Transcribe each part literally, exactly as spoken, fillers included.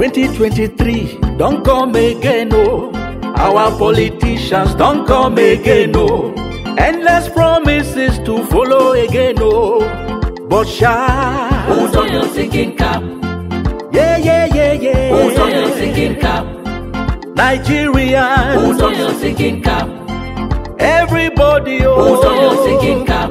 twenty twenty-three, don't come again, no. Our politicians don't come again, no. Endless promises to follow again, no. But shy, who's on your thinking cap? Yeah, yeah, yeah, yeah. Who's on your thinking cap? Nigerians, who's on your thinking cap? Everybody, oh. Who's on your thinking cap?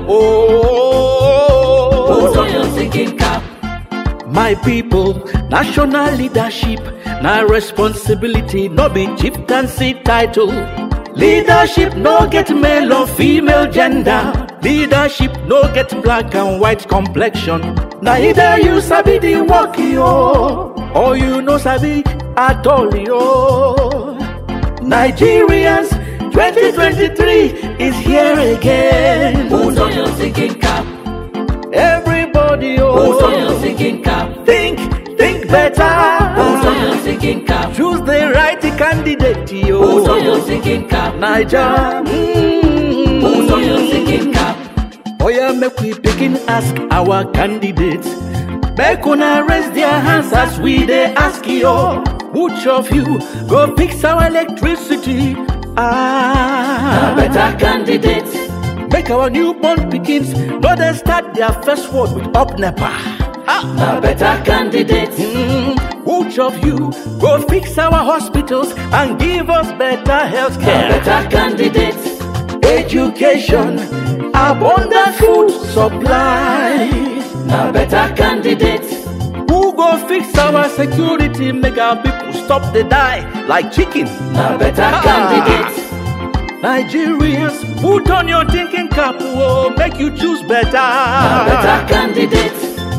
Oh, who's on your thinking cap? My people, national leadership, na responsibility, no be chieftaincy title. Leadership no get male or female gender. Leadership no get black and white complexion. Na either you sabi the work, yo, or you no sabi at all, yo. Nigerians, twenty twenty-three is here again. Who's on your thinking cap? Everybody, oh. Who's on your thinking cap? Think, think better. Who's on your thinking cap? Choose the right candidate, yo. Who's on your thinking cap? Niger. Mm-hmm. Who's on your thinking cap? Oh yeah, make we begin ask our candidates. Make una raise their hands as we they ask yo. Which of you go fix our electricity? Ah, a better candidate. Make our newborn Pigins no they start their first word with up nepa. Ah, a better candidate. Mm, which of you go fix our hospitals and give us better health care? A better candidate. Education, abundant food supply. A better candidate. Who go fix our security, make our people stop the die like chicken? A better ah. candidate. Nigerians, put on your thinking cap, oh, make you choose better. A better candidate.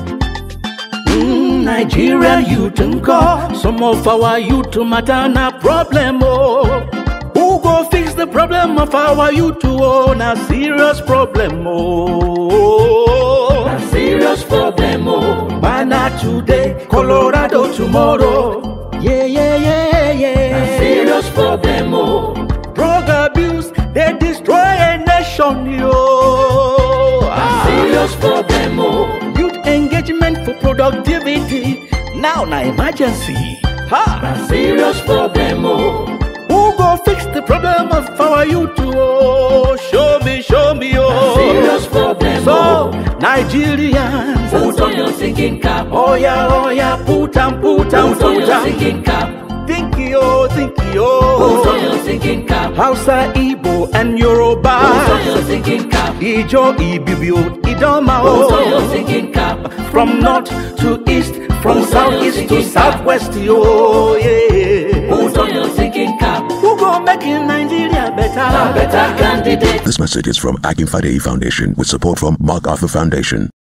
Mm, Nigerian youth and call. Some of our youth matter na problem, oh. Who go fix the problem of our youth, oh, na serious problem, oh. Na serious problem, oh. Bana today, Colorado tomorrow. Yeah, yeah, yeah, yeah. Na serious problem, oh. Drug abuse, they destroy a nation, yo. Ah. Serious problem, oh. Youth engagement for productivity, now na emergency. Ha. Na serious problem, oh. Who go fix the problem of our youth, oh? Show me, show me, oh. Na serious problem, so, oh. Nigerians, put on your thinking cap. Oh yeah, oh yeah, put on, put on, put on put your on. thinking cap. Think yo, think yo. Who's on your thinking cap? Hausa, Igbo, and Yoruba. Who's on your thinking cap? Ijo, Ibibio, Idoma. Who's on your thinking cap? From north to east, from southeast to southwest, yo, yeah. Who's on your thinking cap? Who go making Nigeria better? A better candidate. This message is from Akin Fadeyi Foundation with support from Mark Arthur Foundation.